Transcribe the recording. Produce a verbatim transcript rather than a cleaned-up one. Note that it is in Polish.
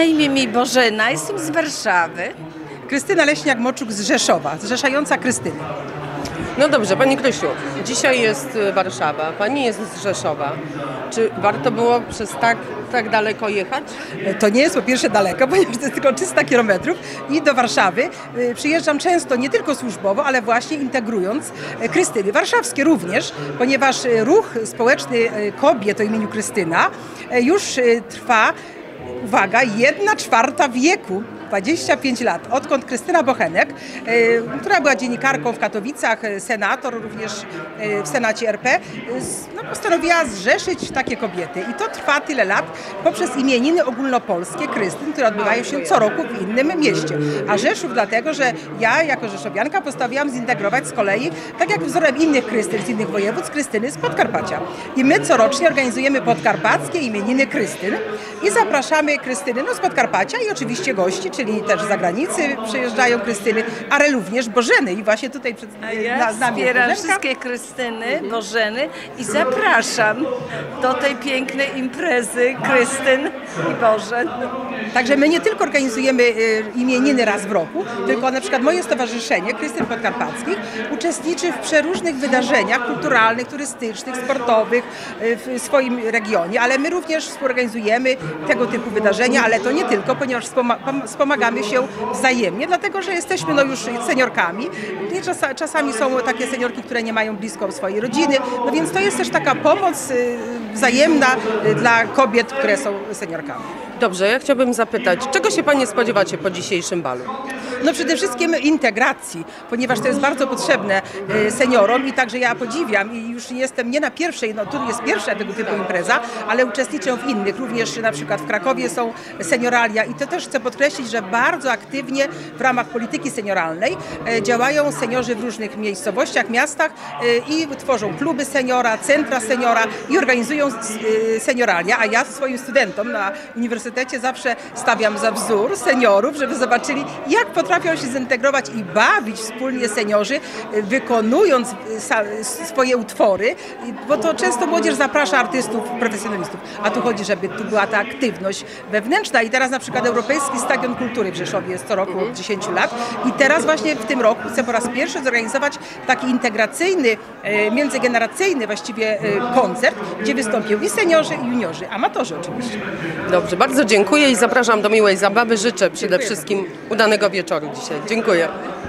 imię mi Bożena, jestem z Warszawy. Krystyna Leśniak-Moczuk z Rzeszowa, zrzeszająca Krystyny. No dobrze, Pani Krysiu, dzisiaj jest Warszawa, Pani jest z Rzeszowa. Czy warto było przez tak, tak daleko jechać? To nie jest po pierwsze daleko, ponieważ to jest tylko trzysta kilometrów i do Warszawy przyjeżdżam często nie tylko służbowo, ale właśnie integrując Krystyny warszawskie również, ponieważ ruch społeczny kobiet o imieniu Krystyna już trwa, uwaga, jedna czwarta wieku. dwadzieścia pięć lat, odkąd Krystyna Bochenek, y, która była dziennikarką w Katowicach, senator również y, w Senacie R P, y, no, postanowiła zrzeszyć takie kobiety. I to trwa tyle lat poprzez imieniny ogólnopolskie Krystyn, które odbywają się co roku w innym mieście. A Rzeszów dlatego, że ja jako rzeszowianka postanowiłam zintegrować z kolei, tak jak wzorem innych Krystyn z innych województw, Krystyny z Podkarpacia. I my corocznie organizujemy podkarpackie imieniny Krystyn i zapraszamy Krystyny no, z Podkarpacia i oczywiście gości, czyli też z zagranicy przyjeżdżają Krystyny, ale również Bożeny i właśnie tutaj przed A ja na, z nami wspieram Bożenka. wszystkie Krystyny, Bożeny i zapraszam do tej pięknej imprezy Krystyn i Bożen. Także my nie tylko organizujemy y, imieniny raz w roku, tylko na przykład moje stowarzyszenie Krystyn Podkarpackich uczestniczy w przeróżnych wydarzeniach kulturalnych, turystycznych, sportowych y, w swoim regionie, ale my również współorganizujemy tego typu wydarzenia, ale to nie tylko, ponieważ wspoma- wspomagamy się wzajemnie, dlatego że jesteśmy no już seniorkami. I czas, czasami są takie seniorki, które nie mają blisko swojej rodziny, no więc to jest też taka pomoc y, wzajemna y, dla kobiet, które są seniorkami. Dobrze, ja chciałabym zapytać, czego się Panie spodziewacie po dzisiejszym balu? No przede wszystkim integracji, ponieważ to jest bardzo potrzebne y, seniorom i także ja podziwiam i już jestem nie na pierwszej, no tu jest pierwsza tego typu impreza, ale uczestniczę w innych, również na przykład w Krakowie są senioralia i to też chcę podkreślić, że bardzo aktywnie w ramach polityki senioralnej y, działają seniorzy w różnych miejscowościach, miastach y, i tworzą kluby seniora, centra seniora i organizują y, senioralia, a ja swoim studentom na uniwersytecie zawsze stawiam za wzór seniorów, żeby zobaczyli, jak potrafią się zintegrować i bawić wspólnie seniorzy, wykonując swoje utwory, bo to często młodzież zaprasza artystów, profesjonalistów, a tu chodzi, żeby tu była ta aktywność wewnętrzna i teraz na przykład Europejski Stadion Kultury w Rzeszowie jest co roku od dziesięciu lat i teraz właśnie w tym roku chcę po raz pierwszy zorganizować taki integracyjny, międzygeneracyjny właściwie koncert, gdzie wystąpią i seniorzy, i juniorzy, amatorzy oczywiście. Dobrze, bardzo dziękuję i zapraszam do miłej zabawy. Życzę przede wszystkim udanego wieczoru dzisiaj. Dziękuję.